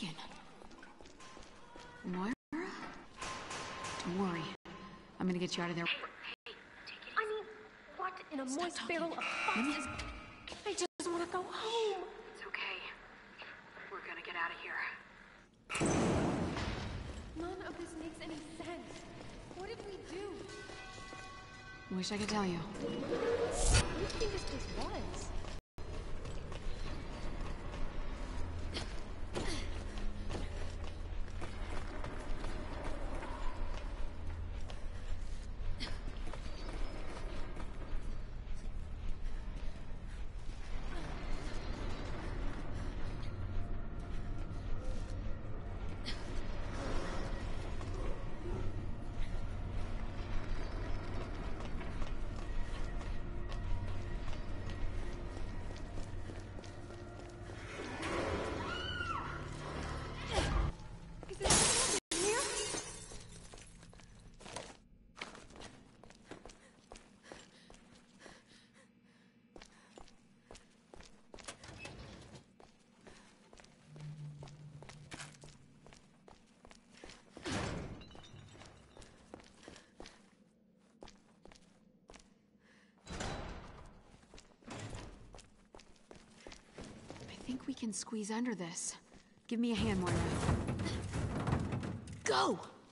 chicken. Moira? Don't worry. I'm gonna get you out of there. I mean, what in a moist talking. barrel of foxes? I just want to go home. It's okay. We're gonna get out of here. None of this makes any sense. What did we do? Wish I could tell you. What do you think this place was? I think we can squeeze under this. Give me a hand, Moira. Go!